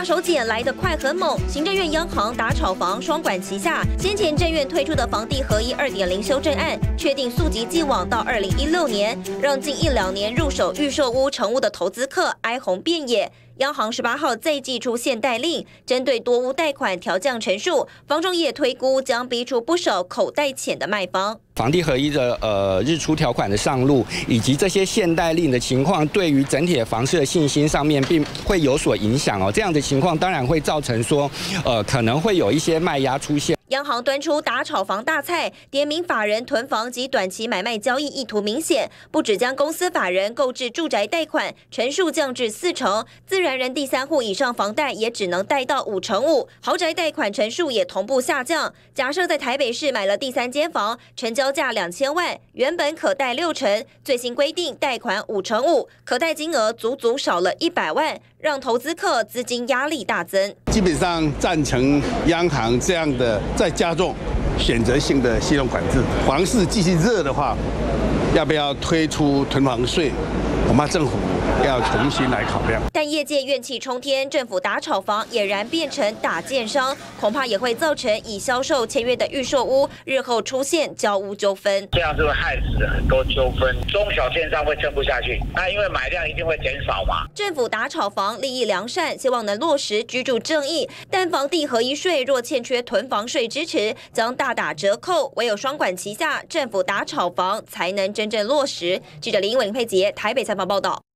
杀手锏来得快很猛，行政院央行打炒房双管齐下。先前政院推出的房地合一2.0修正案，确定溯及既往到2016年，让近1-2年入手预售屋成屋的投资客哀鸿遍野。央行18号再祭出限贷令，针对多屋贷款调降成数，房仲业推估将逼出不少口袋浅的卖方。 房地合一的日出条款的上路，以及这些限贷令的情况，对于整体的房市的信心上面并会有所影响哦。这样的情况当然会造成说，可能会有一些卖压出现。 央行端出打炒房大菜，点名法人囤房及短期买卖交易意图明显，不只将公司法人购置住宅贷款成数降至40%，自然人第3户以上房贷也只能贷到5%，豪宅贷款成数也同步下降。假设在台北市买了第3间房，成交价2000万，原本可贷60%，最新规定贷款5%，可贷金额足足少了100万，让投资客资金压力大增。 基本上赞成央行这样的再加重选择性的信用管制，房市继续热的话，要不要推出囤房税？恐怕政府要重新来考量。 但业界怨气冲天，政府打炒房俨然变成打建商，恐怕也会造成已销售签约的预售屋日后出现交屋纠纷。 这样就会害死很多纠纷，中小建商会撑不下去。那因为买量一定会减少嘛。 政府打炒房利益良善，希望能落实居住正义，但房地合一税若欠缺囤房税支持，将大打折扣。唯有双管齐下，政府打炒房才能真正落实。记者林伟林佩杰台北采访报道。